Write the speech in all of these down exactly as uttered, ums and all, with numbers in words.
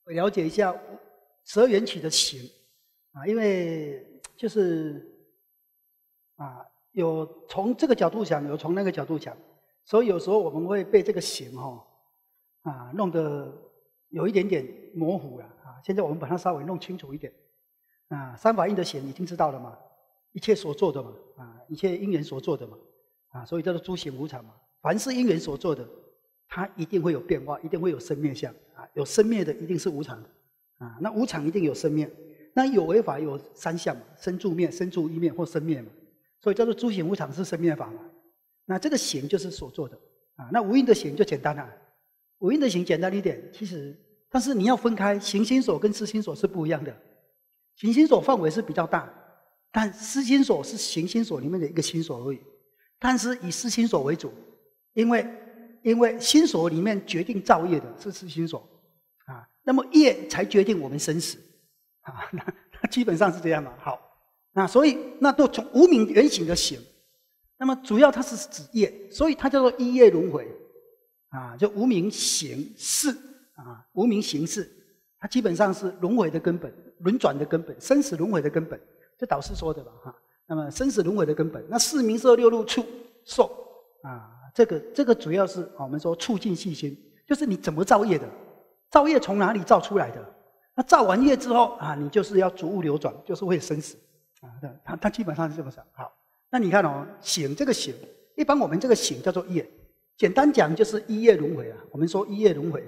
了解一下十二缘起的行啊，因为就是啊，有从这个角度想，有从那个角度想，所以有时候我们会被这个行哈、哦、啊弄得有一点点模糊了啊。现在我们把它稍微弄清楚一点啊。三法印的行已经知道了嘛，一切所做的嘛啊，一切因缘所做的嘛啊，所以叫做诸行无常嘛。凡是因缘所做的，它一定会有变化，一定会有生灭相啊。有生灭的一定是无常的啊，那无常一定有生灭。那有为法有三项嘛，生住灭、生住异灭或生灭嘛，所以叫做诸行无常是生灭法嘛。那这个行就是所做的啊。那无因的行就简单了、啊，无因的行简单一点，其实但是你要分开，行心所跟思心所是不一样的。行心所范围是比较大，但思心所是行心所里面的一个心所而已，但是以思心所为主，因为因为心所里面决定造业的是思心所啊，那么业才决定我们生死啊，那那基本上是这样嘛。好，那所以那都从无明缘行的行，那么主要它是指业，所以它叫做一业轮回啊，就无明行识啊，无明行识，它基本上是轮回的根本，轮转的根本，生死轮回的根本，这导师说的吧哈。那么生死轮回的根本，那四名色六路触受啊，这个这个主要是我们说促进细心，就是你怎么造业的，造业从哪里造出来的？那造完业之后啊，你就是要逐物流转，就是会生死啊。它它基本上是这么想。好，那你看哦，行这个行，一般我们这个行叫做业，简单讲就是一业轮回啊。我们说一业轮回，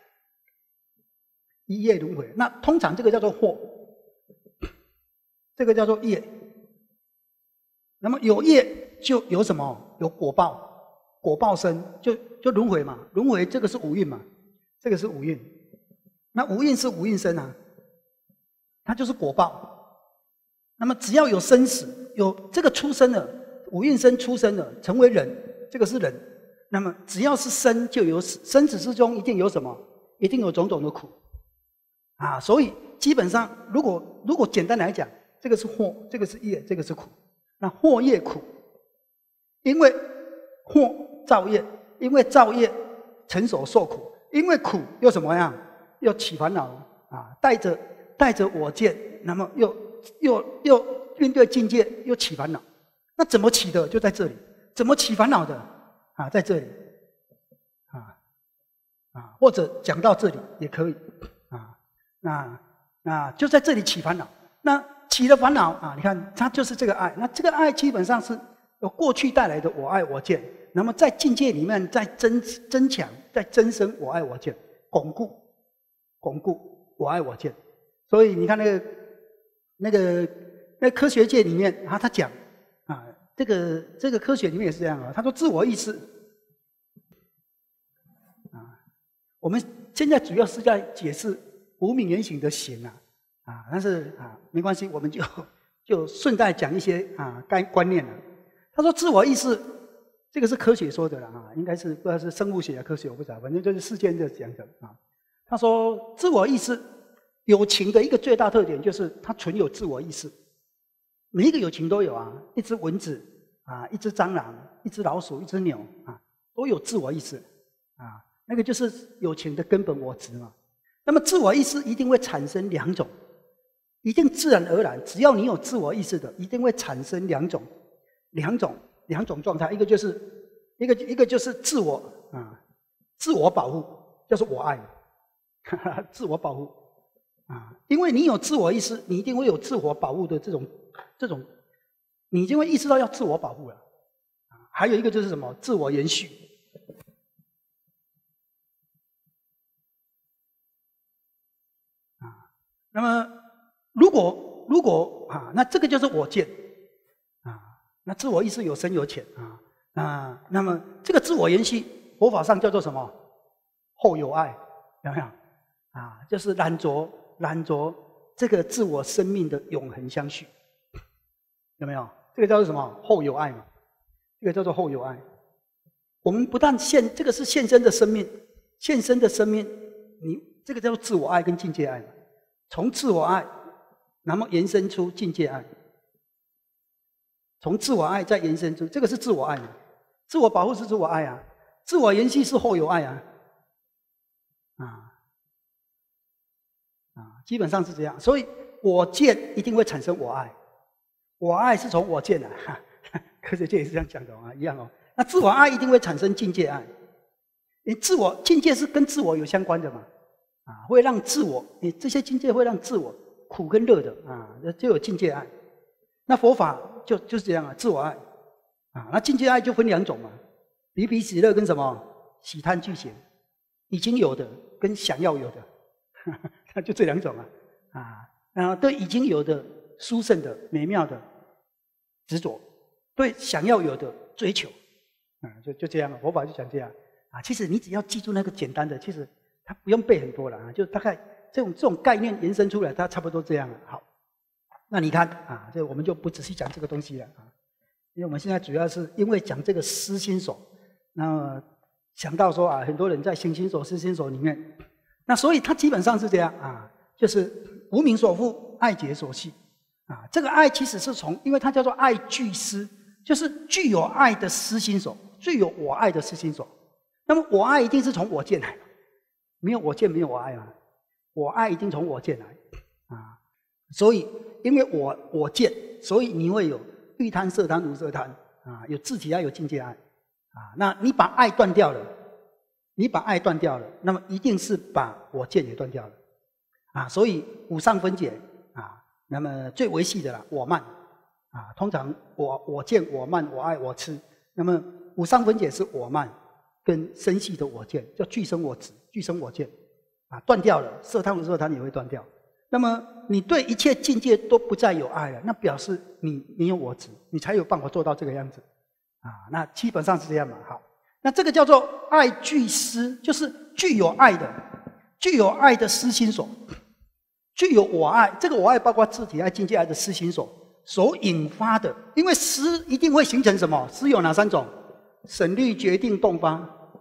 一业轮回，那通常这个叫做惑，这个叫做业。那么有业就有什么？有果报，果报生就就轮回嘛，轮回这个是五蕴嘛，这个是五蕴。那无蕴是无蕴生啊，它就是果报。那么只要有生死，有这个出生了，五蕴生出生了，成为人，这个是人。那么只要是生就有死，生死之中一定有什么？一定有种种的苦啊。所以基本上，如果如果简单来讲，这个是惑，这个是业，这个是苦。那惑业苦，因为惑造业，因为造业成所受苦，因为苦又怎么样？又起烦恼啊，带着带着我见，那么又又又面对境界又起烦恼。那怎么起的？就在这里。怎么起烦恼的？啊，在这里啊啊，或者讲到这里也可以啊。那那就在这里起烦恼。那起了烦恼啊，你看它就是这个爱。那这个爱基本上是有过去带来的我爱我见，那么在境界里面再增增强，再增生我爱我见，巩固巩固我爱我见。所以你看那个那个那科学界里面啊，他讲啊，这个这个科学里面也是这样啊。他说自我意识啊，我们现在主要是在解释无明缘行的行啊。啊，但是啊，没关系，我们就就顺带讲一些啊该观念了。他说自我意识，这个是科学说的了啊，应该是不知道是生物学啊科学，我不知道，反正就是世间的讲的啊。他说自我意识有情的一个最大特点就是它存有自我意识，每一个有情都有啊，一只蚊子啊，一只蟑螂，一只老鼠，一只牛啊，都有自我意识啊，那个就是有情的根本我执嘛。那么自我意识一定会产生两种。一定自然而然，只要你有自我意识的，一定会产生两种、两种、两种状态。一个就是一个一个就是自我啊，自我保护，就是我爱，哈哈，自我保护啊，因为你有自我意识，你一定会有自我保护的这种这种，你一定会意识到要自我保护了。啊，还有一个就是什么？自我延续。啊，那么。如果如果啊，那这个就是我见啊，那自我意识有深有浅啊啊，那么这个自我延续，佛法上叫做什么？后有爱，有没有啊？就是染着染着这个自我生命的永恒相续，有没有？这个叫做什么？后有爱嘛，这个叫做后有爱。我们不但现这个是现身的生命，现身的生命，你这个叫做自我爱跟境界爱嘛，从自我爱。那么延伸出境界爱，从自我爱再延伸出，这个是自我爱嘛？自我保护是自我爱啊，自我延续是后有爱啊，啊， 基本上是这样。所以我见一定会产生我爱，我爱是从我见的，科学界也是这样讲的啊，一样哦。那自我爱一定会产生境界爱，你自我境界是跟自我有相关的嘛，啊，会让自我，你这些境界会让自我苦跟乐的啊，就有境界爱。那佛法就就是这样啊，自我爱啊，那境界爱就分两种嘛，离彼喜乐跟什么喜贪俱嫌，已经有的跟想要有的，那就这两种啊，啊，然后对已经有的殊胜的美妙的执着，对想要有的追求，啊，就就这样啊，佛法就讲这样啊。其实你只要记住那个简单的，其实它不用背很多了啊，就大概这种这种概念延伸出来，它差不多这样了。好。那你看啊，这我们就不仔细讲这个东西了啊，因为我们现在主要是因为讲这个思心所，那么想到说啊，很多人在行心所、思心所里面，那所以它基本上是这样啊，就是无名所缚，爱结所系啊。这个爱其实是从，因为它叫做爱具思，就是具有爱的思心所，具有我爱的思心所。那么我爱一定是从我见来的，没有我见没有我爱嘛，我爱一定从我见来啊。所以，因为我我见，所以你会有欲贪、色贪、无色贪啊，有自体爱，有境界爱啊。那你把爱断掉了，你把爱断掉了，那么一定是把我见也断掉了啊。所以五上分解啊，那么最维系的啦，我慢啊，通常我我见、我慢、我爱、我痴，那么五上分解是我慢跟生系的我见，叫俱生我执、俱生我见啊，断掉了，色贪、无色贪也会断掉。那么你对一切境界都不再有爱了，那表示你没有我执，你才有办法做到这个样子啊。那基本上是这样嘛。好，那这个叫做爱具思，就是具有爱的，具有爱的思心所，具有我爱。这个我爱包括自体爱、境界爱的思心所所引发的，因为思一定会形成什么？思有哪三种？审虑、决定、动发。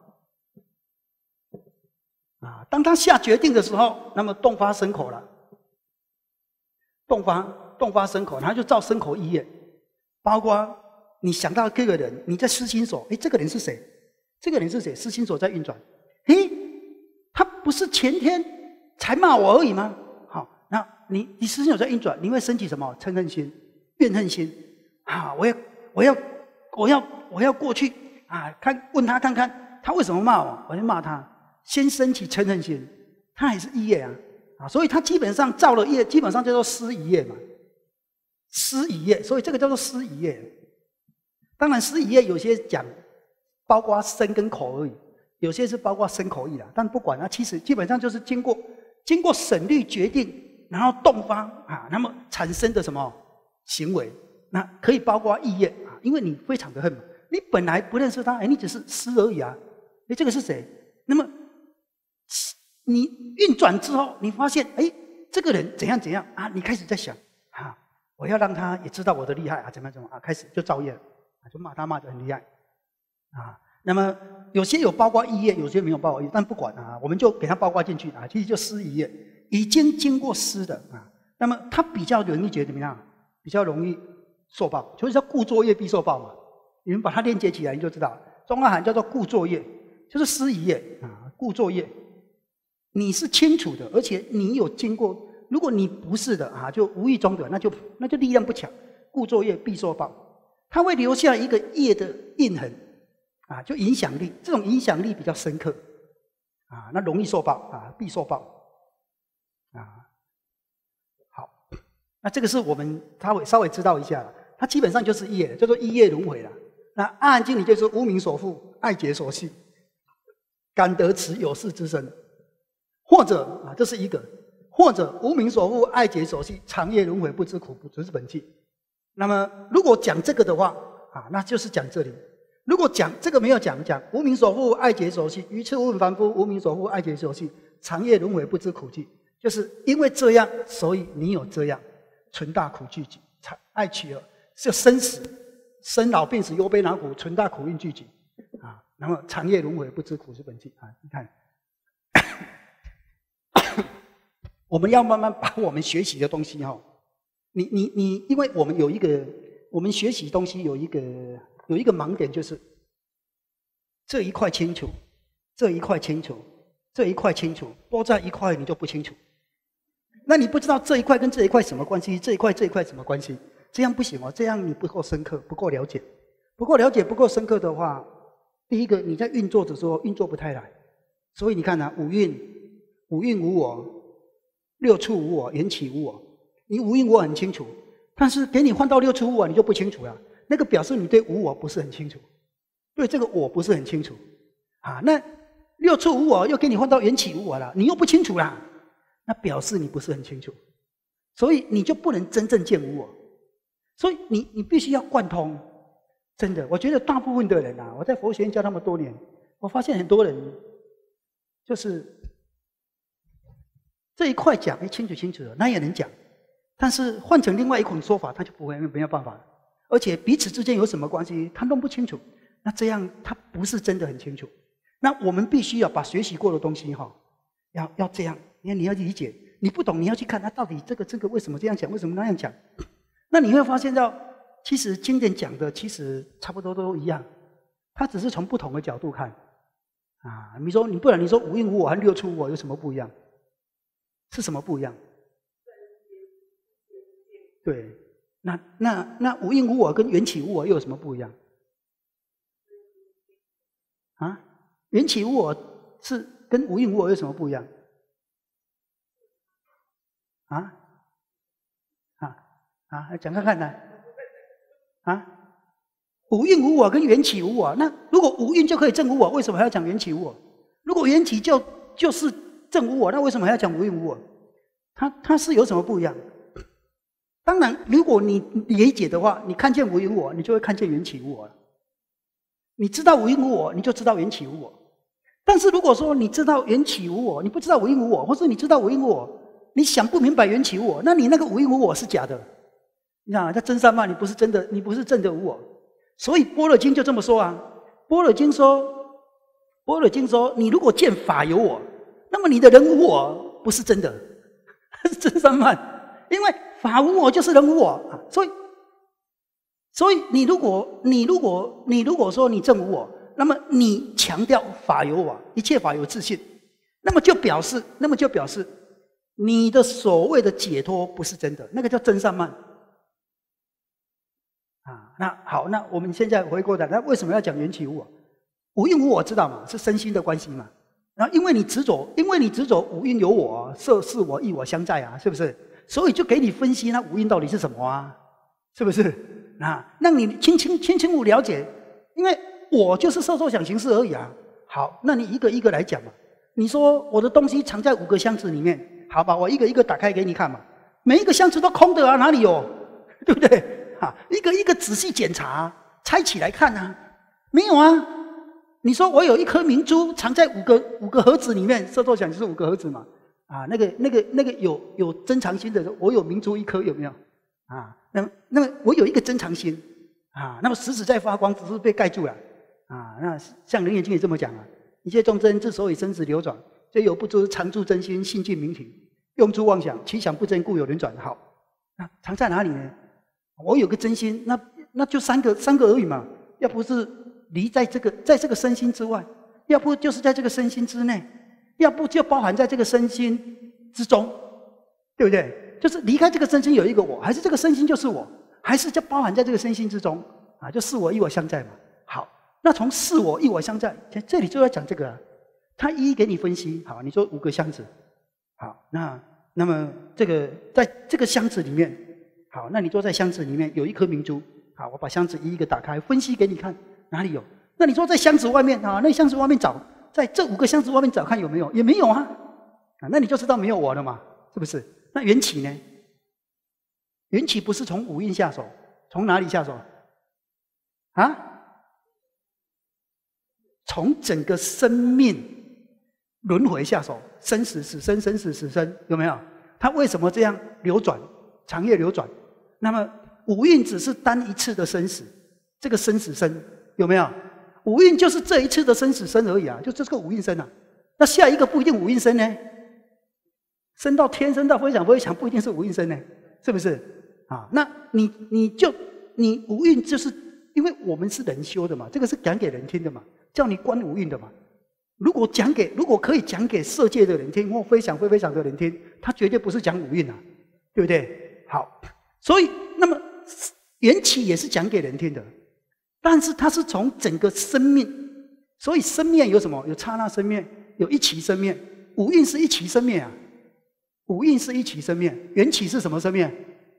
啊，当他下决定的时候，那么动发生口了。动发动发生口，然后就造生口意业，包括你想到这个人，你在思心所，哎，这个人是谁？这个人是谁？思心所在运转，诶，他不是前天才骂我而已吗？好，那你你思心所在运转，你会升起什么？嗔恨心、怨恨心啊！我要我要我要我要过去啊，看问他看看他为什么骂我，我就骂他，先升起嗔恨心，他还是意业啊。啊，所以他基本上造了业，基本上叫做思一业嘛，思一业，所以这个叫做思一业。当然，思一业有些讲包括身跟口而已，有些是包括身口意啦。但不管它，其实基本上就是经过经过审虑决定，然后动发啊，那么产生的什么行为，那可以包括意业啊，因为你非常的恨嘛，你本来不认识他，哎，你只是思而已啊，哎，这个是谁？那么你运转之后，你发现，哎，这个人怎样怎样啊？你开始在想，啊，我要让他也知道我的厉害啊，怎么样怎么样啊？开始就造业了，就骂他骂得很厉害，啊，那么有些有包括意业，有些没有包括意业，但不管啊，我们就给他包括进去啊，其实就思一业，已经经过思的啊，那么他比较容易觉得怎么样？比较容易受报，所以叫故作业必受报嘛。你们把它链接起来，你就知道了。中阿含叫做故作业，就是思一业啊，故作业。你是清楚的，而且你有经过。如果你不是的啊，就无意中的，那就那就力量不强。故作业必受报，它会留下一个业的印痕啊，就影响力。这种影响力比较深刻啊，那容易受报啊，必受报啊。好，那这个是我们稍微稍微知道一下了。它基本上就是业，叫做一业轮回了。那阿含经里就是无名所缚，爱结所系，感得此有事之身。或者啊，这是一个；或者无名所缚，爱结所系，长夜轮回不知苦，不知本际。那么，如果讲这个的话啊，那就是讲这里；如果讲这个没有讲，讲无名所缚，爱结所系，愚痴无闻凡夫，无名所缚，爱结所系，长夜轮回不知苦际。就是因为这样，所以你有这样，存大苦聚集，爱取而是生死、生老病死、忧悲恼苦，存大苦运聚集啊。那么长夜轮回不知苦之本际啊，你看。我们要慢慢把我们学习的东西哈，你你你，因为我们有一个，我们学习东西有一个有一个盲点，就是这一块清楚，这一块清楚，这一块清楚，多在一块你就不清楚。 那你不知道这一块跟这一块什么关系，这一块这一块什么关系？这样不行哦，这样你不够深刻，不够了解，不够了解，不够深刻的话，第一个你在运作的时候运作不太来。所以你看啊，五蕴，五蕴无我，六处无我，缘起无我。你五蕴我很清楚，但是给你换到六处无我，你就不清楚了。那个表示你对无我不是很清楚，对这个我不是很清楚啊。那六处无我又给你换到缘起无我了，你又不清楚啦，那表示你不是很清楚，所以你就不能真正见无我。所以你你必须要贯通，真的，我觉得大部分的人啊，我在佛学院教那么多年，我发现很多人就是这一块讲哎清楚清楚的，那也能讲，但是换成另外一种说法，他就不会没有办法了。而且彼此之间有什么关系，他弄不清楚，那这样他不是真的很清楚。那我们必须要把学习过的东西哈，要要这样，因为你要理解，你不懂你要去看他到底这个这个为什么这样讲，为什么那样讲。那你会发现到，其实经典讲的其实差不多都一样，它只是从不同的角度看啊。你说你不然你说无因无我和六处无我有什么不一样？是什么不一样？对，那那那无因无我跟缘起无我又有什么不一样？啊，缘起无我是跟无因无我有什么不一样？啊？啊，讲看看呢？啊，无蕴无我跟缘起无我，那如果无蕴就可以证无我，为什么还要讲缘起无我？如果缘起就就是证无我，那为什么还要讲无蕴无我？它它是有什么不一样？当然，如果你理解的话，你看见无蕴无我，你就会看见缘起无我了。你知道无蕴无我，你就知道缘起无我。但是如果说你知道缘起无我，你不知道无蕴无我，或者你知道无蕴无我，你想不明白缘起无我，那你那个无蕴无我是假的。你看，他真善嘛，你不是真的，你不是真的无我。所以《般若经》就这么说啊，《般若经》说，《般若经》说，你如果见法有我，那么你的人无我不是真的，是真善慢，因为法无我就是人无我啊。所以，所以你如果你如果你如果说你证无我，那么你强调法有我，一切法有自性，那么就表示，那么就表示你的所谓的解脱不是真的，那个叫真善慢。啊，那好，那我们现在回过来，那为什么要讲缘起无我？无蕴无我知道嘛，是身心的关系嘛。然后因为你执着，因为你执着无蕴有我，色是我，亦我相在啊，是不是？所以就给你分析那无蕴到底是什么啊，是不是？啊，让你清清清清楚了解，因为我就是色受想行识而已啊。好，那你一个一个来讲嘛。你说我的东西藏在五个箱子里面，好吧，我一个一个打开给你看嘛。每一个箱子都空的啊，哪里有？对不对？啊，一个一个仔细检查，拆起来看啊，没有啊。你说我有一颗明珠藏在五个五个盒子里面，色受想就是五个盒子嘛。啊，那个那个那个有有珍藏心的，我有明珠一颗，有没有？啊，那么那么我有一个珍藏心啊，那么实质在发光，只是被盖住了啊。那像《楞严经》也这么讲啊，一切众生之所以生死流转，皆有不知常住真心，性净明体，用诸妄想，其想不真，故有轮转。好，那藏在哪里呢？我有个真心，那那就三个三个而已嘛。要不是离在这个在这个身心之外，要不就是在这个身心之内，要不就包含在这个身心之中，对不对？就是离开这个身心有一个我，还是这个身心就是我，还是就包含在这个身心之中啊？就是我亦我相在嘛。好，那从是我亦我相在，这里就要讲这个啊。他一一给你分析。好，你说五个箱子，好，那那么这个在这个箱子里面。好，那你坐在箱子里面有一颗明珠，好，我把箱子一一个打开，分析给你看哪里有。那你坐在箱子外面啊，那箱子外面找，在这五个箱子外面找看有没有，也没有啊，啊，那你就知道没有我了嘛，是不是？那缘起呢？缘起不是从五蕴下手，从哪里下手？啊？从整个生命轮回下手，生死死生，生死死生，有没有？它为什么这样流转，长夜流转？那么五蕴只是单一次的生死，这个生死生有没有？五蕴就是这一次的生死生而已啊，就这个五蕴生啊。那下一个不一定五蕴生呢，生到天，生到非想非想，不一定是五蕴生呢，是不是？啊，那你你就你五蕴就是因为我们是人修的嘛，这个是讲给人听的嘛，叫你观五蕴的嘛。 如果讲给，如果可以讲给色界的人听，或非想非非想的人听，他绝对不是讲五蕴啊，对不对？好，所以那么缘起也是讲给人听的，但是它是从整个生命，所以生灭有什么？有刹那生灭，有一起生灭，五蕴是一起生灭啊，五蕴是一起生灭，缘起是什么生灭？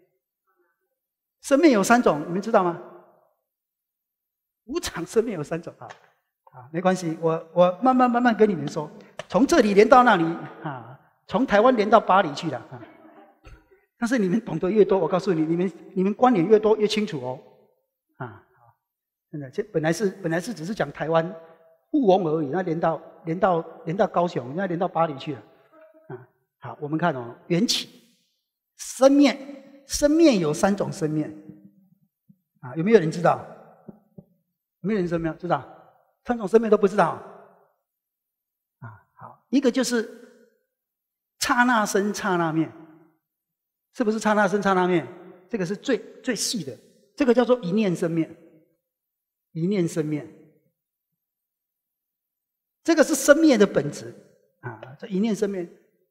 生灭有三种，你们知道吗？无常生灭有三种啊。啊，没关系，我我慢慢慢慢跟你们说，从这里连到那里啊，从台湾连到巴黎去了啊。但是你们懂得越多，我告诉你，你们你们观点越多越清楚哦。啊，真的，这本来是本来是只是讲台湾富翁而已，那连到连到连到高雄，那连到巴黎去了。啊，好，我们看哦，缘起生灭，生灭有三种生灭啊，有没有人知道？有没有人知道？知道？三种生灭都不知道啊？好，一个就是刹那生刹那灭，是不是刹那生刹那灭？这个是最最细的，这个叫做一念生灭，一念生灭，这个是生灭的本质啊！这一念生灭，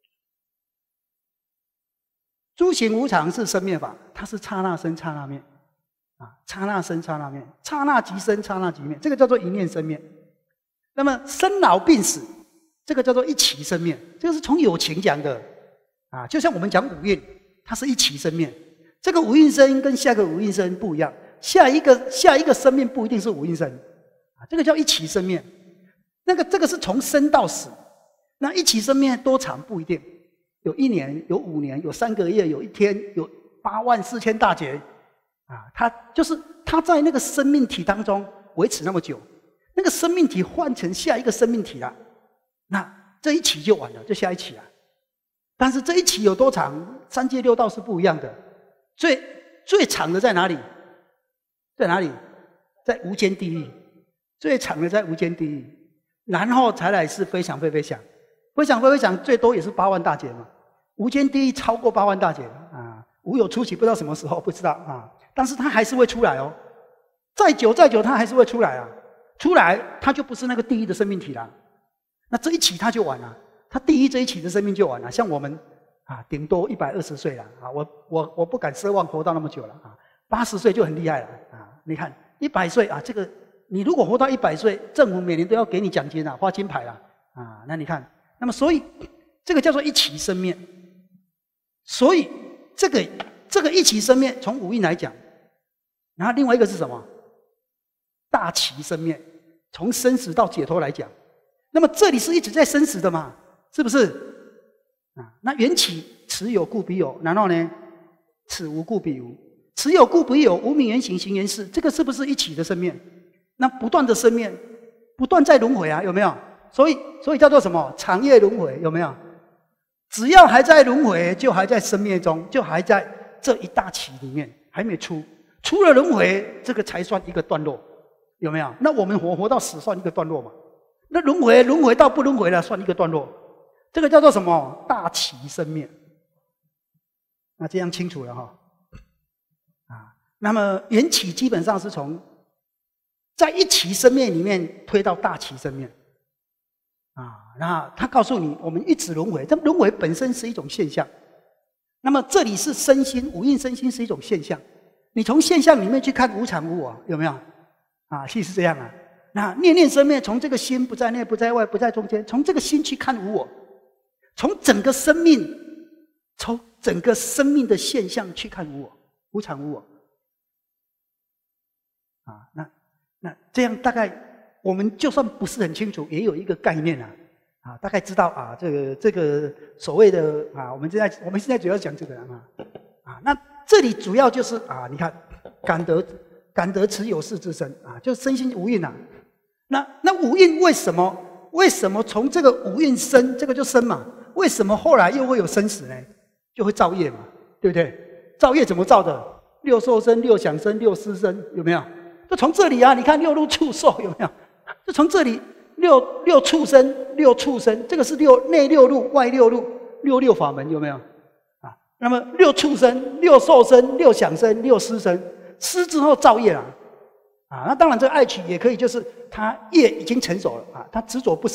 诸行无常是生灭法，它是刹那生刹那灭。啊，刹那生刹那灭，刹那即生，刹那即灭，这个叫做一念生灭。那么生老病死，这个叫做一起生灭，这个是从有情讲的啊。就像我们讲五蕴，它是一起生灭。这个五蕴生跟下个五蕴生不一样，下一个下一个生命不一定是五蕴生啊，这个叫一起生灭。那个这个是从生到死，那一起生灭多长不一定，有一年，有五年，有三个月，有一天，有八万四千大劫。啊，它就是它在那个生命体当中维持那么久，那个生命体换成下一个生命体了，那这一期就完了，就下一期了。但是这一期有多长？三界六道是不一样的，最最长的在哪里？在哪里？在无间地狱，最长的在无间地狱，然后才来是非想非非想，非想非非想最多也是八万大劫嘛，无间地狱超过八万大劫啊，无有出期不知道什么时候，不知道啊。但是它还是会出来哦，再久再久它还是会出来啊，出来它就不是那个第一的生命体了，那这一期它就完了，它第一这一期的生命就完了。像我们啊，顶多一百二十岁了啊，我我我不敢奢望活到那么久了啊，八十岁就很厉害了啊。你看一百岁啊，这个你如果活到一百岁，政府每年都要给你奖金啊，发金牌了啊。那你看，那么所以这个叫做一期生灭，所以这个这个一期生灭从五蕴来讲。然后另外一个是什么？大起生灭，从生死到解脱来讲，那么这里是一直在生死的嘛，是不是？啊，那缘起此有故彼有，然后呢，此无故彼无，此有故彼有，无名缘行，行缘事，这个是不是一起的生灭？那不断的生灭，不断在轮回啊，有没有？所以所以叫做什么？长夜轮回，有没有？只要还在轮回，就还在生灭中，就还在这一大起里面，还没出。出了轮回，这个才算一个段落，有没有？那我们活活到死算一个段落嘛？那轮回轮回到不轮回了，算一个段落，这个叫做什么？大起生灭。那这样清楚了哈？啊，那么缘起基本上是从在一起生灭里面推到大起生灭。啊，那他告诉你，我们一直轮回，这轮回本身是一种现象。那么这里是身心，五蕴身心是一种现象。你从现象里面去看无常无我，有没有？啊，其实是这样啊。那念念生灭，从这个心不在内、不在外、不在中间，从这个心去看无我，从整个生命，从整个生命的现象去看无我，无常无我。啊，那那这样大概我们就算不是很清楚，也有一个概念啊。啊，大概知道啊，这个这个所谓的啊，我们现在我们现在主要讲这个啊啊那。这里主要就是啊，你看，感得感得此有事之身啊，就身心无蕴啊。那那五蕴为什么为什么从这个五蕴生，这个就生嘛？为什么后来又会有生死呢？就会造业嘛，对不对？造业怎么造的？六受生、六想生、六思生，有没有？就从这里啊，你看六路触受有没有？就从这里六六畜生、六畜生，这个是六内六路、外六路、六六法门，有没有？那么六畜生、六受生、六想生、六思生，思之后造业了啊。那当然，这个爱取也可以，就是他业已经成熟了啊，他执着不舍嘛。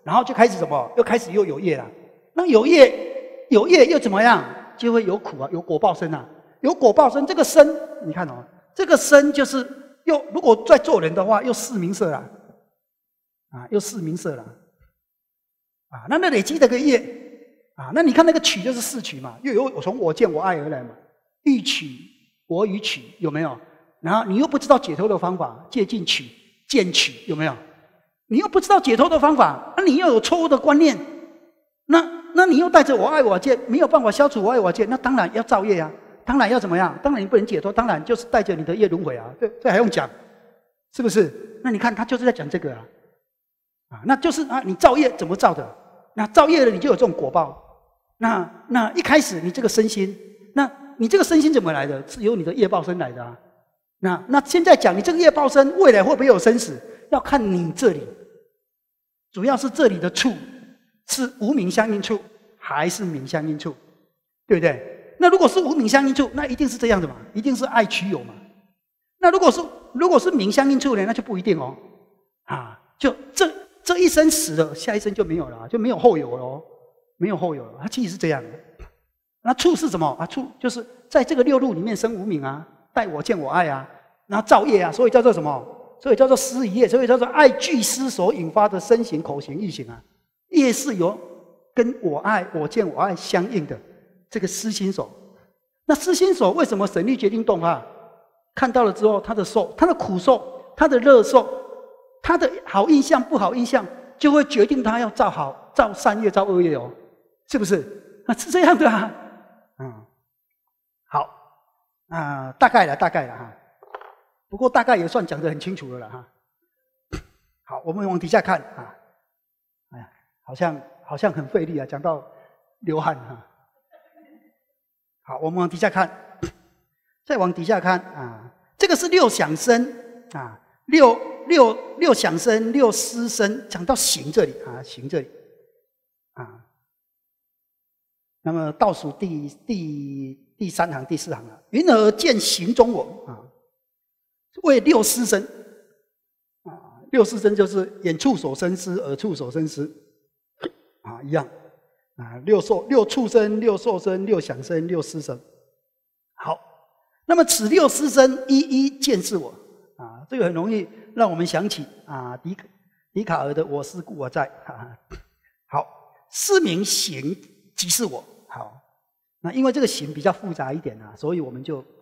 然后就开始什么？又开始又有业了。那有业有业又怎么样？就会有苦啊，有果报生啊，有果报生。这个生，你看哦，这个生就是又如果再做人的话，又四名色了，啊，又四名色了，啊，那那累积这个业啊，那你看那个取就是四取嘛，又有我从我见我爱而来嘛，欲取我与取有没有？然后你又不知道解脱的方法，借进取、见取有没有？你又不知道解脱的方法，那你又有错误的观念，那那你又带着我爱我见，没有办法消除我爱我见，那当然要造业啊，当然要怎么样？当然你不能解脱，当然就是带着你的业轮回啊，这这还用讲，是不是？那你看他就是在讲这个啊，啊，那就是啊，你造业怎么造的？那造业了，你就有这种果报。那那一开始你这个身心，那你这个身心怎么来的？是由你的业报身来的啊。那那现在讲你这个业报身，未来会不会有生死？要看你这里，主要是这里的处是无明相应处还是明相应处，对不对？那如果是无明相应处，那一定是这样的嘛，一定是爱取有嘛。那如果是如果是明相应处呢，那就不一定哦。啊，就这这一生死了，下一生就没有了，就没有后有了，没有后有了。它其实是这样的。那处是什么啊？处就是在这个六路里面生无明啊，待我见我爱啊，然后造业啊，所以叫做什么？所以叫做思一业，所以叫做爱具思所引发的身形、口形、意行啊。业是由跟我爱、我见、我爱相应的这个思心所。那思心所为什么神力决定动啊？看到了之后，他的受、他的苦受、他的乐受、他的好印象、不好印象，就会决定他要造好、造善业、造恶业哦，是不是？啊，是这样的啊。嗯，好啊、呃，大概了，大概了哈。不过大概也算讲得很清楚了啦哈。好，我们往底下看啊，哎呀，好像好像很费力啊，讲到流汗哈。好，我们往底下看，再往底下看啊，这个是六想身啊，六六六想身，六思身，讲到行这里啊，行这里啊。那么倒数第第第三行、第四行啊，云何见行中我啊？为六思身啊，六思身就是眼处所生思，耳处所生思啊，一样啊，六受、六触身、六受身、六想身、六思身。好，那么此六思身一一见是我啊，这个很容易让我们想起啊，笛笛卡尔的“我思故我在”啊。好，是名行即是我。好，那因为这个行比较复杂一点啊，所以我们就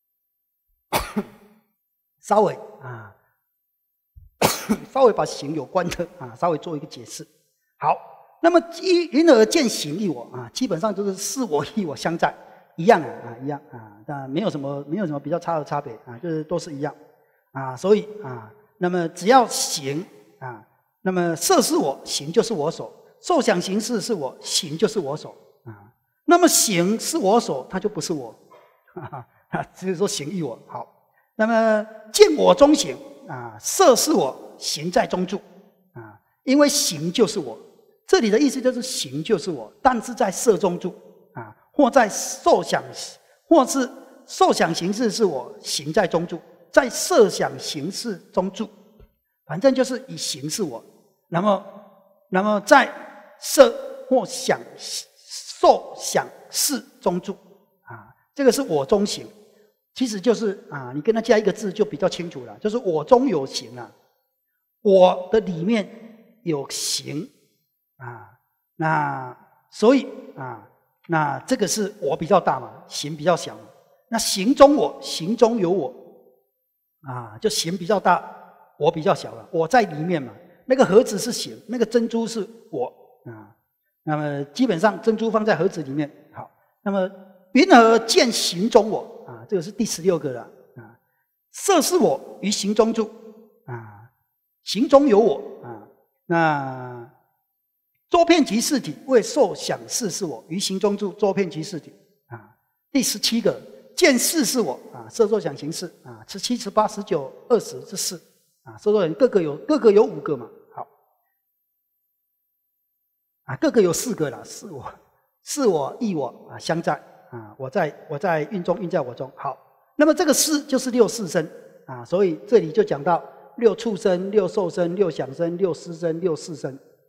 稍微啊，稍微把行有关的啊，稍微做一个解释。好，那么一云而见行亦我啊，基本上就是是我亦我相在，一样啊，一样啊，但没有什么没有什么比较差的差别啊，就是都是一样啊，所以啊，那么只要行啊，那么色是我，行就是我所；受想行识是我，行就是我所啊。那么行是我所，它就不是我，哈哈，只是说行亦我。好。那么见我中行啊，色是我，行在中住啊，因为行就是我，这里的意思就是行就是我，但是在色中住啊，或在受想，或是受想行识是我，行在中住，在色想行识中住，反正就是以行是我，那么那么在色或想受想识中住啊，这个是我中行。其实就是啊，你跟他加一个字就比较清楚了，就是我中有行啊，我的里面有行啊，那所以啊，那这个是我比较大嘛，行比较小嘛。那行中我，行中有我啊，就行比较大，我比较小了，我在里面嘛。那个盒子是行，那个珍珠是我啊。那么基本上珍珠放在盒子里面，好，那么云何见行中我？啊，这个是第十六个了啊。色是我，于行中住啊，行中有我啊。那周遍及事体，为受想识是我，于行中住，周遍及事体啊。第十七个见识是我啊，色受想行识啊，十七、十八、十九、二十这四啊，色受想各个有各个有五个嘛。好啊，各个有四个了，是我是我亦我啊，相在。啊，我在我在运中，运在我中。好，那么这个识就是六识身啊，所以这里就讲到六触身、六受身、六想身、六思身、六识身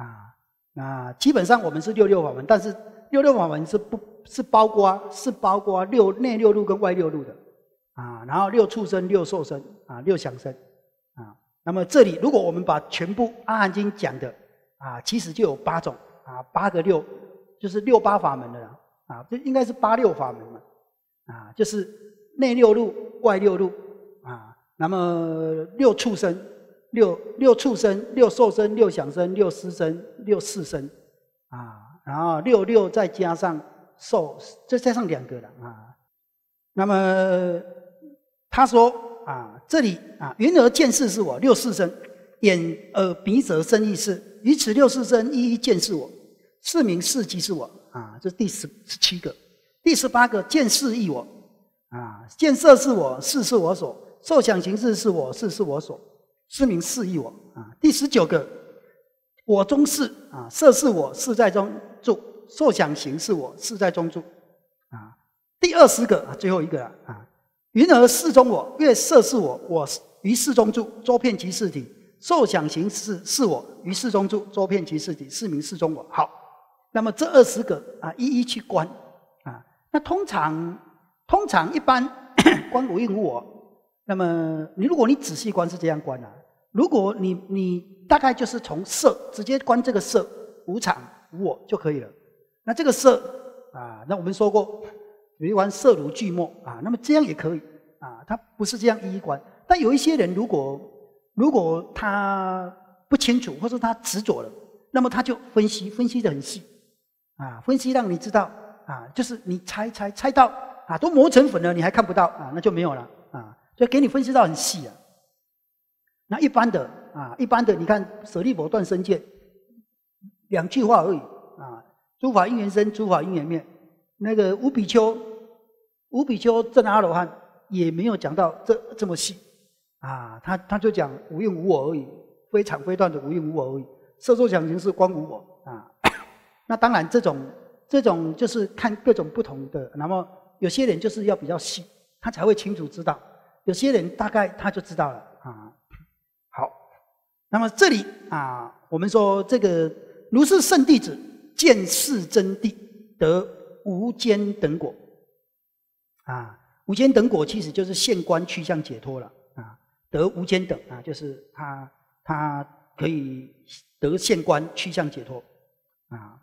啊。那基本上我们是六六法门，但是六六法门是不是包括是包括六内六路跟外六路的啊，然后六畜生、六兽生啊、六想生啊。那么这里如果我们把全部《阿含经》讲的啊，其实就有八种啊，八个六就是六八法门的啦啊，这应该是八六法门嘛啊，就是内六路、外六路啊。那么六畜生、六六畜生、六兽生、六想生、六思生、六识生啊，然后六六再加上兽，再加上两个了啊。那么他说啊，这里啊，云而见识是我六识生，眼耳鼻舌身意识，于此六识生一一见识我，是名识即是我啊。这是第十十七个，第十八个见识亦我啊，见色是我，识是我所，受想行识是我，识是我所，是名识亦我啊。第十九个，我中识啊，色是我，识在中住，受想行是我，识在中住啊。第二十个，最后一个了啊。云而识中我，月色是我，我于识中住，周遍其事体，受想行识是我，于识中住，周遍其事体，是名识中我。好，那么这二十个啊，一一去观啊。那通常通常一般观无应无我，那么你如果你仔细观是这样观啊，如果你你大概就是从色直接观这个色无常无我就可以了。那这个色啊，那我们说过。比如观色如巨墨啊，那么这样也可以啊，他不是这样一一观。但有一些人如果如果他不清楚，或者他执着了，那么他就分析分析得很细啊，分析让你知道啊，就是你猜猜猜到啊，都磨成粉了，你还看不到啊，那就没有了啊，就给你分析到很细啊。那一般的啊，一般的你看舍利弗断身见，两句话而已啊，诸法因缘生，诸法因缘灭。那个无比丘，无比丘证阿罗汉也没有讲到这这么细啊，他他就讲无应无我而已，非常非断的无应无我而已。色受想行识观无我啊。那当然这种这种就是看各种不同的，那么有些人就是要比较细，他才会清楚知道；有些人大概他就知道了啊。好，那么这里啊，我们说这个如是圣弟子见识真谛，得无间等果啊，无间等果其实就是现观趋向解脱了啊，得无间等啊，就是他他可以得现观趋向解脱啊，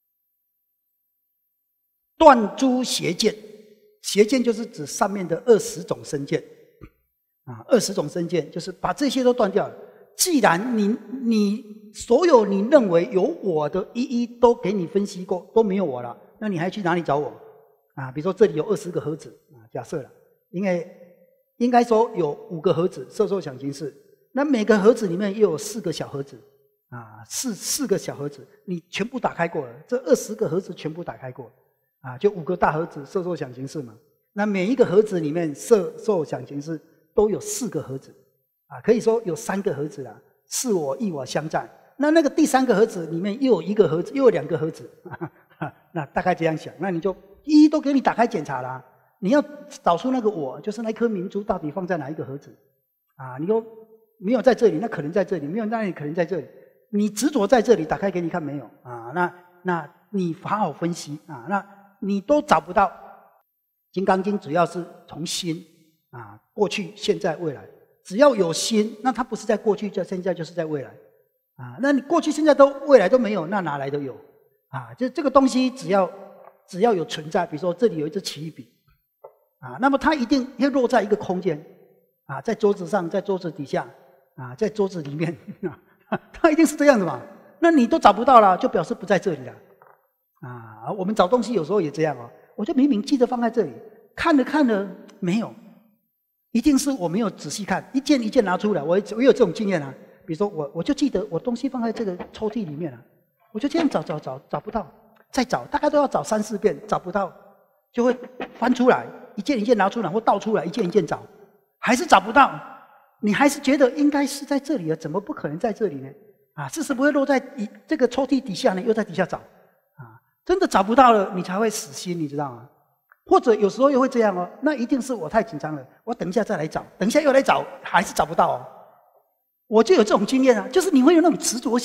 断诸邪见，邪见就是指上面的二十种身见啊，二十种身见就是把这些都断掉了。既然你你所有你认为有我的，一一都给你分析过，都没有我了。那你还去哪里找我啊？比如说这里有二十个盒子啊，假设了，因为应该说有五个盒子，色受想行识，那每个盒子里面又有四个小盒子啊，四四个小盒子，你全部打开过了，这二十个盒子全部打开过啊，就五个大盒子色受想行识嘛。那每一个盒子里面色受想行识都有四个盒子啊，可以说有三个盒子啦，是我亦我相在。那那个第三个盒子里面又有一个盒子，又有两个盒子。那大概这样想，那你就一一都给你打开检查啦。你要找出那个我，就是那颗明珠到底放在哪一个盒子啊？你说没有在这里，那可能在这里；没有那里，可能在这里。你执着在这里，打开给你看没有啊？那那你好好分析啊，那你都找不到。《金刚经》主要是从心啊，过去、现在、未来，只要有心，那它不是在过去，在现在，就是在未来啊。那你过去、现在都未来都没有，那哪来的有？啊，就这个东西只要只要有存在，比如说这里有一支奇异笔，啊，那么它一定要落在一个空间，啊，在桌子上，在桌子底下，啊，在桌子里面，啊，它一定是这样的嘛？那你都找不到了，就表示不在这里了，啊，我们找东西有时候也这样哦，我就明明记得放在这里，看了看了没有，一定是我没有仔细看，一件一件拿出来，我我有这种经验啊，比如说我我就记得我东西放在这个抽屉里面了。我就这样找找找找不到，再找大概都要找三四遍，找不到就会翻出来，一件一件拿出来或倒出来，一件一件找，还是找不到。你还是觉得应该是在这里啊，怎么不可能在这里呢？啊，是不会落在这个抽屉底下呢？又在底下找啊，真的找不到了，你才会死心，你知道吗？或者有时候又会这样哦，那一定是我太紧张了，我等一下再来找，等一下又来找，还是找不到哦。我就有这种经验啊，就是你会有那种执着性。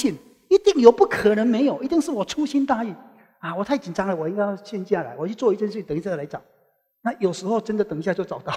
一定有，不可能没有，一定是我粗心大意啊！我太紧张了，我应该要先下来，我去做一件事，等一下来找。那有时候真的等一下就找到，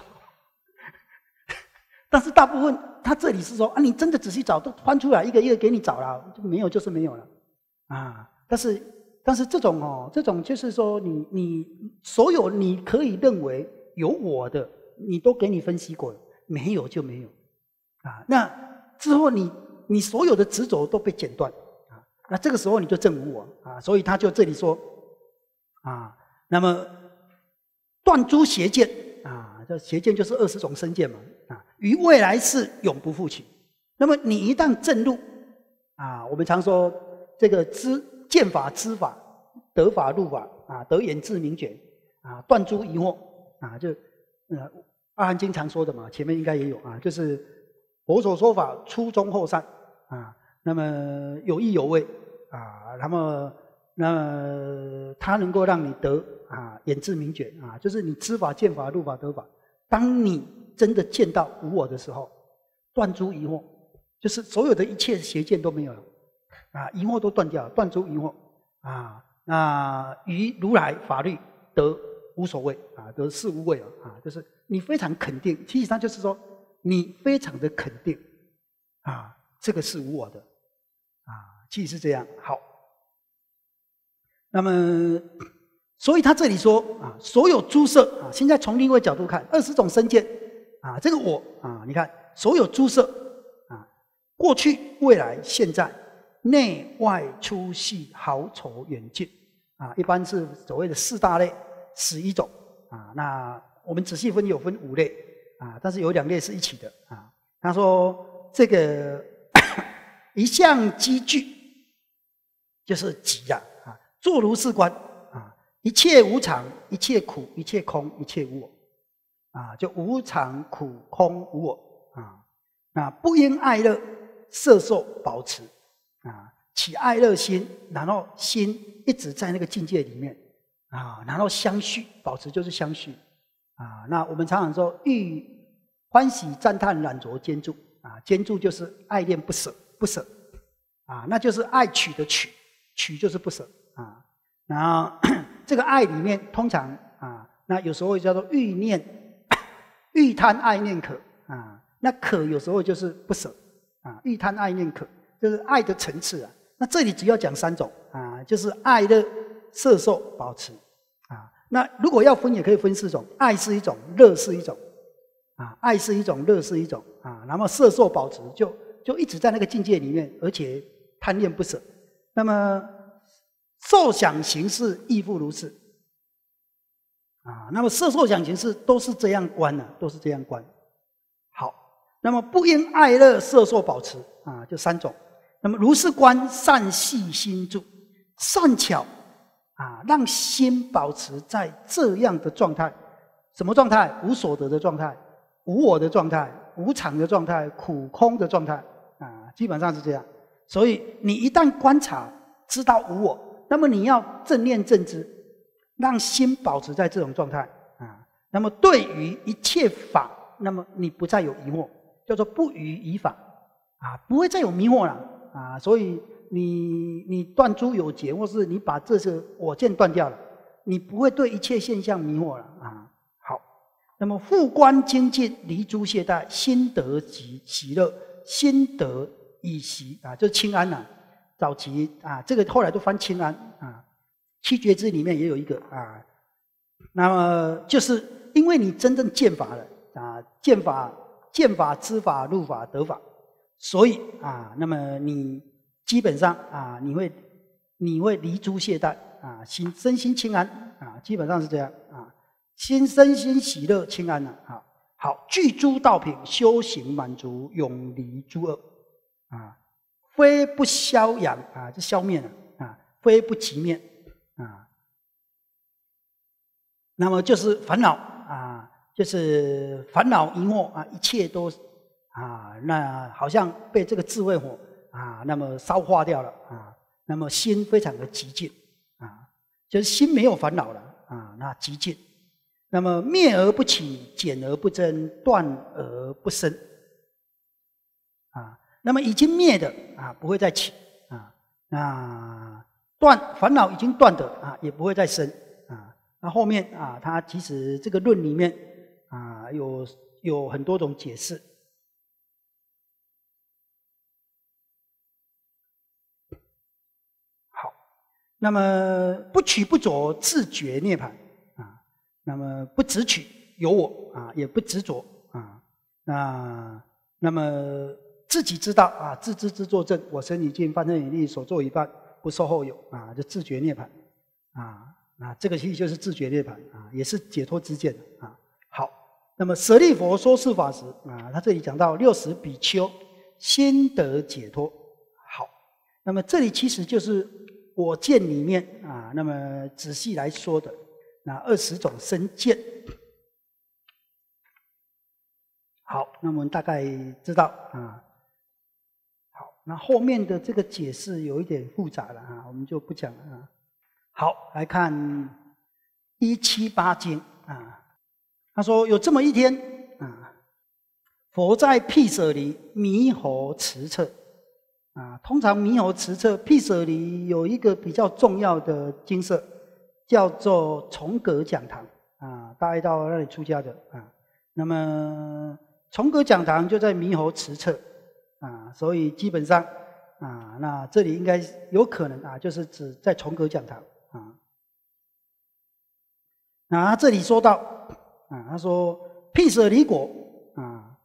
但是大部分他这里是说啊，你真的仔细找，都翻出来一个一个给你找了，没有就是没有了啊。但是但是这种哦，这种就是说你你所有你可以认为有我的，你都给你分析过了，没有就没有啊。那之后你你所有的执着都被剪断啊，那这个时候你就证无我啊。所以他就这里说啊，那么断诸邪见啊，这邪见就是二十种身见嘛啊，于未来世永不复起。那么你一旦证入啊，我们常说这个知见法、知法、得法、入法啊，得眼智明觉啊，断诸疑惑啊，就呃阿含经常说的嘛，前面应该也有啊，就是佛所说法初中后善啊，那么有意有味啊，那么那么它能够让你得啊眼智明觉啊，就是你知法、见法、入法、得法。当你真的见到无我的时候，断诸疑惑，就是所有的一切邪见都没有了啊，疑惑都断掉了，断诸疑惑啊，那于如来法律得无所谓啊，得事无畏啊，就是你非常肯定，其实上就是说你非常的肯定啊，这个是无我的啊，其实是这样。好，那么所以他这里说啊，所有诸色啊，现在从另外角度看，二十种身见啊，这个我啊，你看所有诸色啊，过去、未来、现在、内外粗细、好丑远近啊，一般是所谓的四大类、十一种啊。那我们仔细分有分五类啊，但是有两类是一起的啊。他说这个一向积聚，就是集呀啊，作如是观啊，一切无常，一切苦，一切空，一切无我啊，就无常、苦、空、无我啊。那不因爱乐摄受保持啊，起爱乐心，然后心一直在那个境界里面啊，然后相续，保持就是相续啊。那我们常常说欲欢喜赞叹染着坚住啊，坚住就是爱恋不舍，不舍啊，那就是爱取的取，取就是不舍啊。然后这个爱里面通常啊，那有时候叫做欲念、欲贪爱念可啊，那可有时候就是不舍啊，欲贪爱念可就是爱的层次啊。那这里主要讲三种啊，就是爱乐摄受保持啊。那如果要分也可以分四种，爱是一种，乐是一种啊，爱是一种，乐是一种啊，然后摄受保持就就一直在那个境界里面，而且贪恋不舍。那么受想行识亦复如是啊，那么色受想行识都是这样观的、啊，都是这样观。好，那么不因爱乐摄受保持啊，就三种。那么如是观，善系心住，善巧啊，让心保持在这样的状态。什么状态？无所得的状态，无我的状态，无常的状态，苦空的状态啊，基本上是这样。所以你一旦观察知道无我，那么你要正念正知，让心保持在这种状态啊。那么对于一切法，那么你不再有疑惑，叫做不于疑法啊，不会再有迷惑了啊。所以你你断诸有结，或是你把这些我见断掉了，你不会对一切现象迷惑了啊。好，那么复观精进，离诸懈怠，心得喜喜乐，心得以喜啊，就是清安呐、啊。早期啊，这个后来都翻清安啊。七觉支里面也有一个啊，那么就是因为你真正见法了啊，见法、见法、知法、入法、得法，所以啊，那么你基本上啊，你会你会离诸懈怠啊，心身心清安啊，基本上是这样啊，心身心喜乐清安了啊。好，具诸道品，修行满足，永离诸恶啊。非不消阳啊，就消灭了啊；非不即灭啊。那么就是烦恼啊，就是烦恼疑惑啊，一切都啊，那好像被这个智慧火啊，那么烧化掉了啊。那么心非常的极静啊，就是心没有烦恼了啊，那极静。那么灭而不起，减而不增，断而不生啊。那么已经灭的啊，不会再起啊。 啊，断烦恼已经断的啊，也不会再生啊。那后面啊，他其实这个论里面啊，有有很多种解释。好，那么不取不着，自觉涅槃啊。那么不执取有我啊，也不执着啊。那那么自己知道啊，自知之作证，我身已尽，法身已立，所作已办，不受后有啊，就自觉涅槃啊。那这个其实就是自觉涅槃啊，也是解脱之见啊。好，那么舍利佛说是法时啊，他这里讲到六十比丘先得解脱。好，那么这里其实就是我见里面啊，那么仔细来说的那二十种身见。好，那我们大概知道啊。好，那后面的这个解释有一点复杂了啊，我们就不讲了啊。好，来看一七八经啊，他说有这么一天啊，佛在毗舍离猕猴池侧啊，通常猕猴池侧毗舍离有一个比较重要的精舍，叫做重阁讲堂啊，大家到那里出家的啊，那么重阁讲堂就在猕猴池侧啊，所以基本上啊，那这里应该有可能啊，就是指在重阁讲堂啊。那他这里说到啊，他说毗舍离果啊，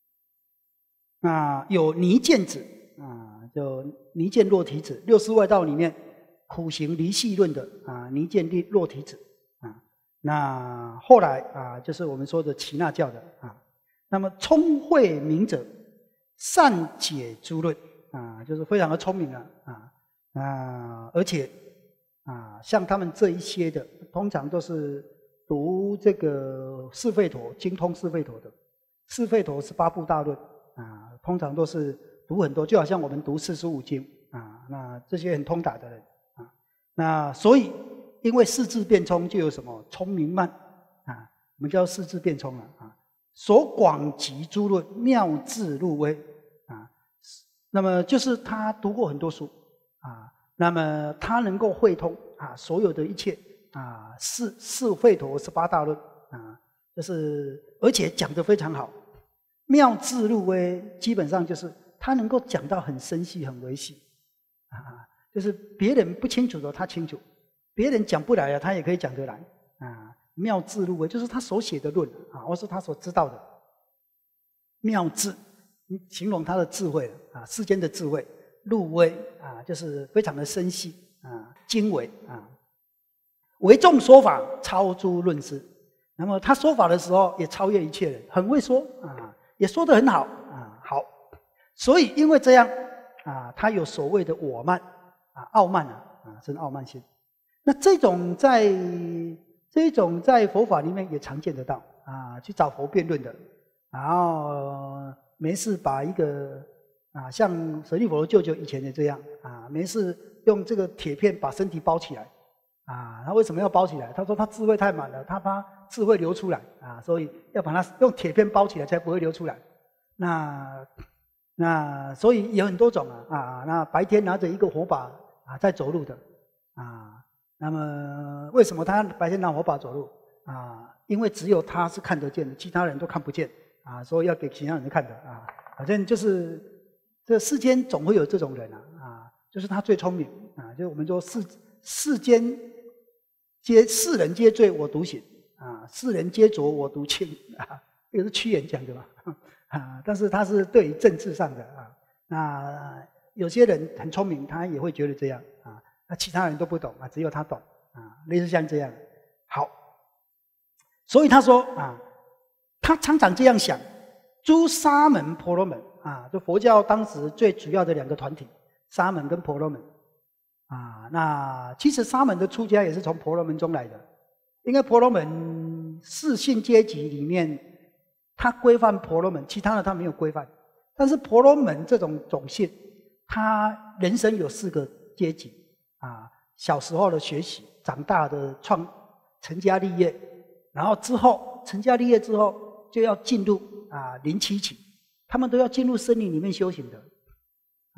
啊有尼犍子啊，就尼犍落体子，六师外道里面苦行离系论的啊，尼犍落体子啊。那后来啊，就是我们说的耆那教的啊。那么聪慧明者，善解诸论啊，就是非常的聪明啊啊啊，而且啊，像他们这一些的，通常都是读这个释吠陀，精通释吠陀的。释吠陀是八部大论啊，通常都是读很多，就好像我们读四书五经啊，那这些很通达的人啊，那所以因为四字辩聪，就有什么聪明慢啊，我们叫四字辩聪了啊。所广集诸论，妙智入微啊，那么就是他读过很多书啊，那么他能够会通啊所有的一切啊，是是吠陀十八大论啊，就是而且讲得非常好，妙智入微，基本上就是他能够讲到很深细、很微细啊，就是别人不清楚的他清楚，别人讲不来啊，他也可以讲得来啊。妙智入微，就是他所写的论啊，或是他所知道的妙智，形容他的智慧啊，世间的智慧。入微啊，就是非常的深细啊，精微啊。为众说法，超诸论师。那么他说法的时候，也超越一切人，很会说啊，也说得很好啊。好，所以因为这样啊，他有所谓的我慢啊，傲慢啊，啊，生傲慢心。那这种在这种在佛法里面也常见得到啊，去找佛辩论的，然后没事把一个啊，像舍利弗的舅舅以前也这样啊，没事用这个铁片把身体包起来啊，他为什么要包起来？他说他智慧太满了，他怕智慧流出来啊，所以要把它用铁片包起来，才不会流出来。那那所以有很多种啊啊，那白天拿着一个火把啊在走路的啊。那么为什么他白天拿火把走路啊？因为只有他是看得见的，其他人都看不见啊，所以要给其他人看的啊。反正就是这世间总会有这种人啊啊，就是他最聪明啊，就是我们说世世间皆世人皆醉我独醒啊，世人皆浊我独清啊，这个是屈原讲的嘛啊，但是他是对于政治上的啊，那有些人很聪明，他也会觉得这样啊。那其他人都不懂啊，只有他懂啊，类似像这样。好，所以他说啊，他常常这样想：诸沙门、婆罗门啊，就佛教当时最主要的两个团体，沙门跟婆罗门啊。那其实沙门的出家也是从婆罗门中来的，因为婆罗门世信阶级里面，他规范婆罗门，其他的他没有规范。但是婆罗门这种种姓，他人生有四个阶级。啊，小时候的学习，长大的创成家立业，然后之后成家立业之后就要进入啊临七期，他们都要进入森林里面修行的，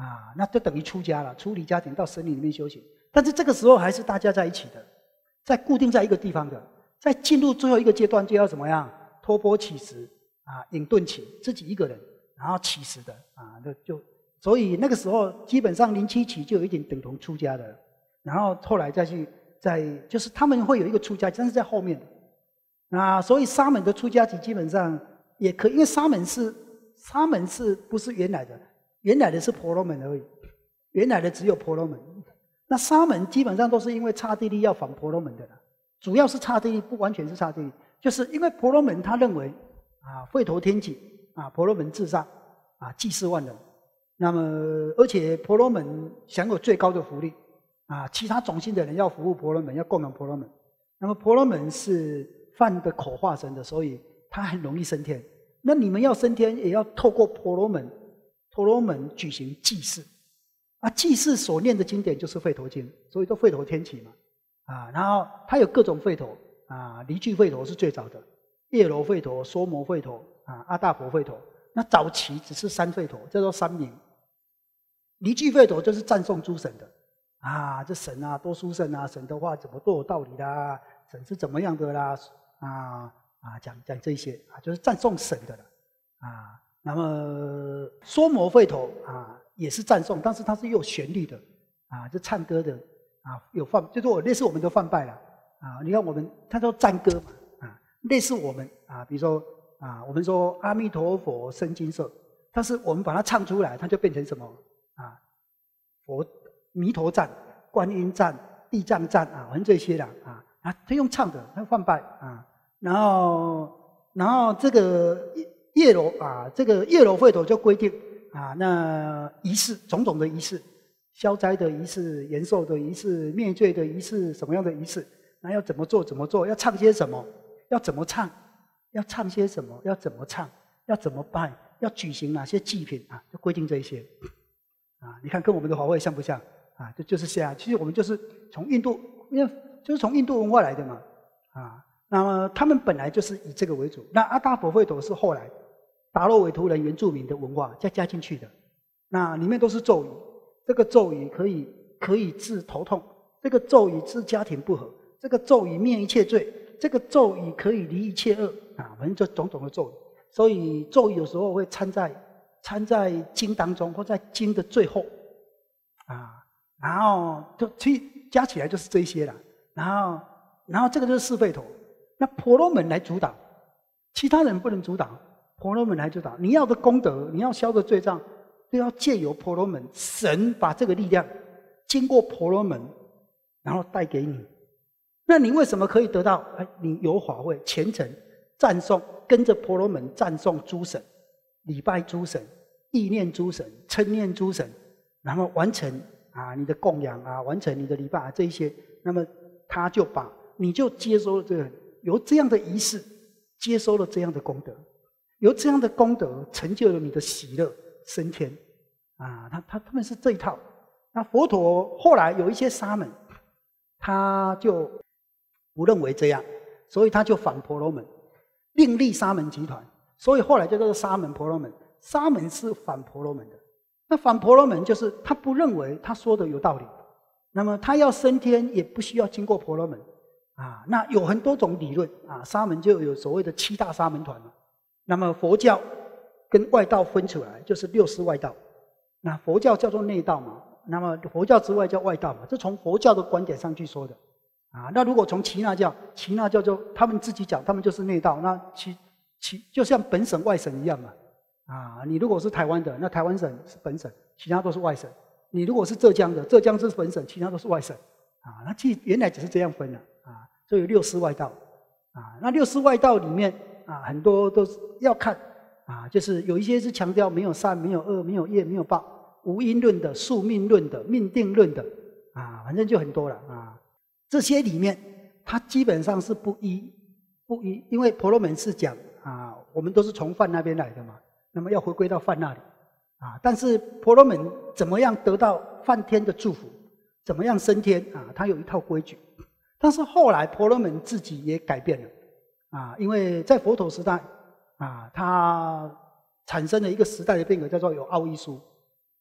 啊，那就等于出家了，出离家庭到森林里面修行。但是这个时候还是大家在一起的，在固定在一个地方的，在进入最后一个阶段就要怎么样？托钵乞食啊，隐遁起，自己一个人，然后乞食的啊，就就所以那个时候基本上零七起就有一点等同出家的，然后后来再去再就是他们会有一个出家，但是在后面的啊，所以沙门的出家级基本上也可以，因为沙门是沙门是不是原来的？原来的是婆罗门而已，原来的只有婆罗门。那沙门基本上都是因为刹帝利要仿婆罗门的啦，主要是刹帝利，不完全是刹帝利，就是因为婆罗门他认为啊，吠陀天己啊，婆罗门至上啊，济世万人。那么而且婆罗门享有最高的福利啊，其他种姓的人要服务婆罗门，要供养婆罗门。那么婆罗门是梵的口化身的，所以他很容易升天。那你们要升天，也要透过婆罗门，婆罗门举行祭祀。啊，祭祀所念的经典就是吠陀经，所以都吠陀天启嘛，啊，然后它有各种吠陀啊，离聚吠陀是最早的，叶罗吠陀、梭摩吠陀啊、阿大婆吠陀，那早期只是三吠陀，叫做三明。离聚吠陀就是赞颂诸神的，啊，这神啊多殊胜啊，神的话怎么多有道理啦，神是怎么样的啦，啊啊讲讲这些啊，就是赞颂神的了，啊，那么梭摩吠陀啊。也是赞颂，但是它是有旋律的啊，就唱歌的啊，有梵，就是我类似我们的梵拜啦啊。你看我们，他说赞歌嘛啊，类似我们啊，比如说啊，我们说阿弥陀佛生金色，但是我们把它唱出来，它就变成什么啊？佛弥陀赞、观音赞、地藏赞啊，反正这些啦啊，啊，他用唱的，他梵拜啊，然后然后这个叶罗啊，这个叶罗吠陀就规定。啊，那仪式种种的仪式，消灾的仪式、延寿的仪式、灭罪的仪式，什么样的仪式？那要怎么做？怎么做？要唱些什么？要怎么唱？要唱些什么？要怎么唱？要怎么拜？要举行哪些祭品啊？就规定这一些。啊，你看跟我们的法会像不像？啊，这就是这样。其实我们就是从印度，因为就是从印度文化来的嘛。啊，那么他们本来就是以这个为主。那阿达婆吠陀是后来。达洛韦图人原住民的文化再加进去的，那里面都是咒语。这个咒语可以可以治头痛，这个咒语治家庭不和，这个咒语灭一切罪，这个咒语可以离一切恶啊，反正就种种的咒语。所以咒语有时候会掺在掺在经当中，或在经的最后啊，然后就去加起来就是这些了。然后然后这个就是四吠陀，那婆罗门来主导，其他人不能主导。婆罗门来主导，你要的功德，你要消的罪障，都要借由婆罗门，神把这个力量经过婆罗门，然后带给你。那你为什么可以得到？哎，你有法会虔诚赞颂，跟着婆罗门赞颂诸神，礼拜诸神，意念诸神，称念诸神，然后完成啊你的供养啊，完成你的礼拜啊这一些，那么他就把你就接收了这个，由这样的仪式接收了这样的功德。由这样的功德成就了你的喜乐升天，啊，他他他们是这一套。那佛陀后来有一些沙门，他就不认为这样，所以他就反婆罗门，另立沙门集团，所以后来就叫做沙门婆罗门。沙门是反婆罗门的，那反婆罗门就是他不认为他说的有道理，那么他要升天也不需要经过婆罗门啊。那有很多种理论啊，沙门就有所谓的七大沙门团嘛。那么佛教跟外道分出来，就是六师外道。那佛教叫做内道嘛，那么佛教之外叫外道嘛，这从佛教的观点上去说的啊。那如果从耆那教，耆那教就他们自己讲，他们就是内道。那其其就像本省外省一样嘛啊。你如果是台湾的，那台湾省是本省，其他都是外省。你如果是浙江的，浙江是本省，其他都是外省啊。那其原来只是这样分的啊，所以有六师外道啊。那六师外道里面。啊，很多都是要看啊，就是有一些是强调没有善、没有恶、没有业、没有报，无因论的、宿命论的、命定论的啊，反正就很多了啊。这些里面，它基本上是不一不一，因为婆罗门是讲啊，我们都是从梵那边来的嘛，那么要回归到梵那里啊。但是婆罗门怎么样得到梵天的祝福，怎么样升天啊，它有一套规矩。但是后来婆罗门自己也改变了。啊，因为在佛陀时代，啊，它产生了一个时代的变革，叫做有奥义书。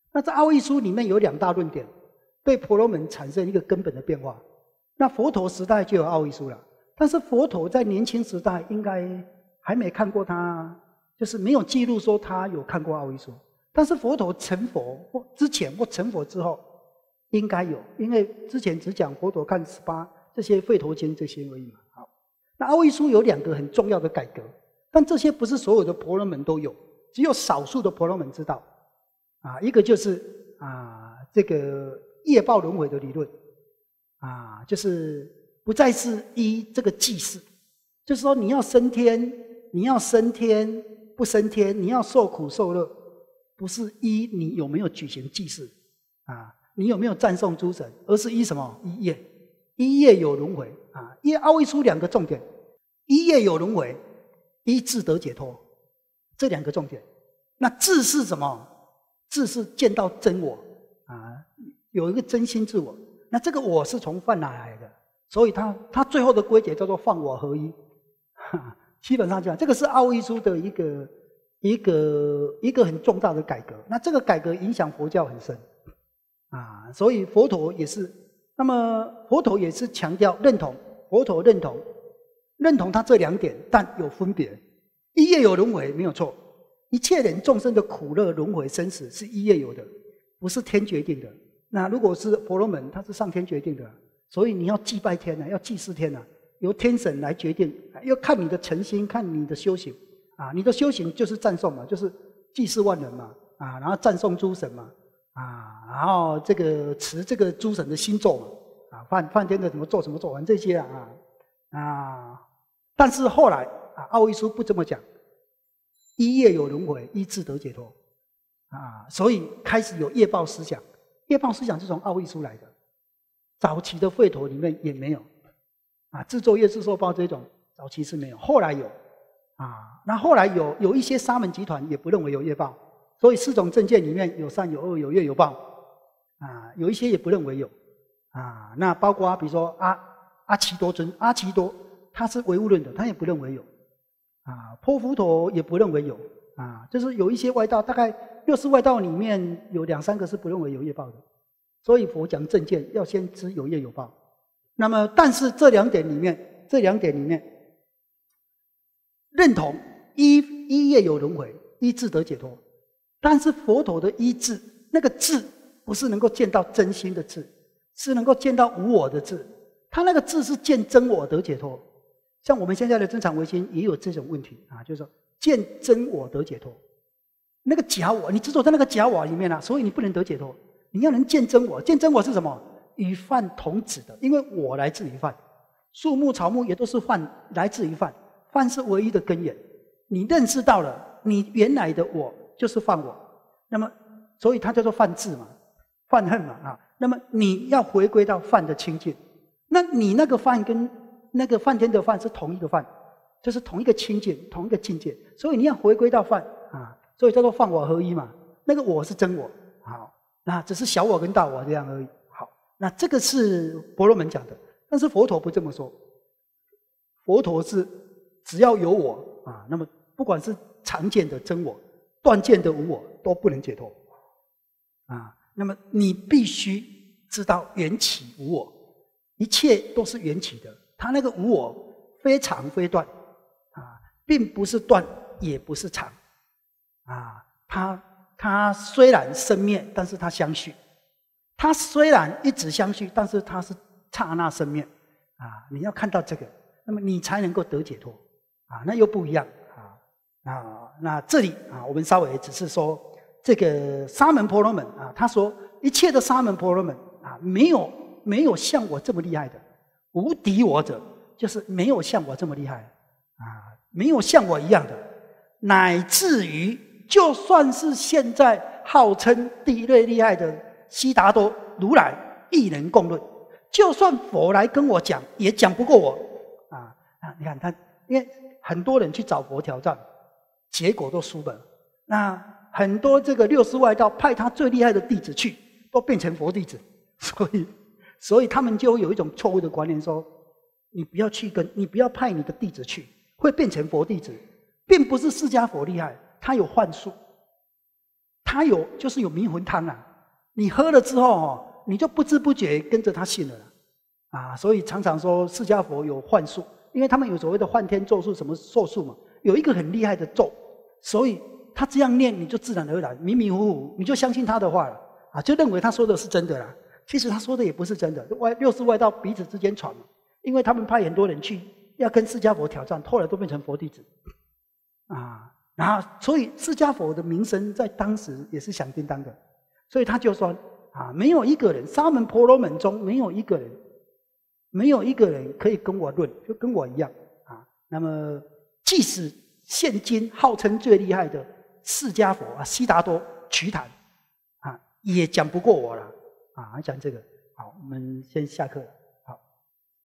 那在奥义书里面有两大论点，对婆罗门产生一个根本的变化。那佛陀时代就有奥义书了，但是佛陀在年轻时代应该还没看过他，就是没有记录说他有看过奥义书。但是佛陀成佛或之前或成佛之后，应该有，因为之前只讲佛陀看十八这些吠陀经这些而已嘛。好，那奥义书有两个很重要的改革，但这些不是所有的婆罗门都有，只有少数的婆罗门知道。啊，一个就是啊这个业报轮回的理论，啊，就是不再是依这个祭祀，就是说你要升天，你要升天不升天，你要受苦受乐，不是依你有没有举行祭祀啊，你有没有赞颂诸神，而是依什么？依业，依业有轮回啊。因为奥义书两个重点，依业有轮回，依智得解脱，这两个重点。那智是什么？智是见到真我啊，有一个真心自我。那这个我是从梵哪来的，所以它它最后的归结叫做放我合一。基本上讲，这个是奥义书的一个一个一个很重大的改革。那这个改革影响佛教很深啊，所以佛陀也是。那么佛陀也是强调认同，佛陀认同认同他这两点，但有分别。一业有轮回没有错。一切人众生的苦乐轮回生死是一业有的，不是天决定的。那如果是婆罗门，他是上天决定的，所以你要祭拜天啊，要祭祀天啊，由天神来决定，要看你的诚心，看你的修行啊。你的修行就是赞颂嘛，就是祭祀万人嘛啊，然后赞颂诸神嘛啊，然后这个持这个诸神的心咒嘛啊，梵梵天的怎么做怎么做完这些啊啊。但是后来啊，奥义书不这么讲。一业有轮回，依智得解脱啊，所以开始有业报思想。业报思想是从奥义书来的，早期的吠陀里面也没有啊，自作业自受报这种早期是没有，后来有啊。那后来有有一些沙门集团也不认为有业报，所以四种正见里面有善有恶有业有报啊，有一些也不认为有啊。那包括比如说阿阿耆多尊，阿耆多他是唯物论的，他也不认为有。啊，婆浮陀也不认为有啊，就是有一些外道，大概六世外道里面有两三个是不认为有业报的，所以佛讲正见要先知有业有报。那么，但是这两点里面，这两点里面认同一一业有轮回，一智得解脱，但是佛陀的一智，那个智不是能够见到真心的智，是能够见到无我的智，他那个智是见真我得解脱。像我们现在的真常唯心也有这种问题啊，就是说见真我得解脱，那个假我，你执着在那个假我里面啊，所以你不能得解脱。你要能见真我，见真我是什么？与梵同质的，因为我来自于梵，树木草木也都是梵，来自于梵，梵是唯一的根源。你认识到了，你原来的我就是梵我，那么所以它叫做梵智嘛，梵恨嘛啊。那么你要回归到梵的清净，那你那个梵跟那个梵天的梵是同一个梵，就是同一个清净，同一个境界，所以你要回归到梵啊，所以叫做梵我合一嘛。那个我是真我，好，那只是小我跟大我这样而已。好，那这个是婆罗门讲的，但是佛陀不这么说。佛陀是只要有我啊，那么不管是常见的真我、断见的无我，都不能解脱啊。那么你必须知道缘起无我，一切都是缘起的。他那个无我非常非断啊，并不是断，也不是常啊。他他虽然生灭，但是他相续；他虽然一直相续，但是他是刹那生灭啊。你要看到这个，那么你才能够得解脱啊。那又不一样啊啊。那这里啊，我们稍微只是说这个沙门婆罗门啊，他说一切的沙门婆罗门啊，没有没有像我这么厉害的。无敌我者，就是没有像我这么厉害啊，没有像我一样的，乃至于就算是现在号称第一类厉害的悉达多如来亦能共论，就算佛来跟我讲，也讲不过我啊啊！你看他，因为很多人去找佛挑战，结果都输了。那很多这个六师外道派他最厉害的弟子去，都变成佛弟子，所以。所以他们就有一种错误的观念，说你不要去跟，你不要派你的弟子去，会变成佛弟子，并不是释迦佛厉害，他有幻术， 他有就是有迷魂汤啊，你喝了之后哦，你就不知不觉跟着他信了啊。所以常常说释迦佛有幻术，因为他们有所谓的幻天咒术、什么咒术嘛，有一个很厉害的咒，所以他这样念，你就自然而然迷迷糊糊，你就相信他的话了啊，就认为他说的是真的啦。其实他说的也不是真的，外六世外道彼此之间传嘛，因为他们派很多人去要跟释迦佛挑战，后来都变成佛弟子啊。然后，所以释迦佛的名声在当时也是响叮当的，所以他就说啊，没有一个人，沙门婆罗门中没有一个人，没有一个人可以跟我论，就跟我一样啊。那么，即使现今号称最厉害的释迦佛啊，悉达多、瞿昙啊，也讲不过我了啊。讲这个，好，我们先下课了。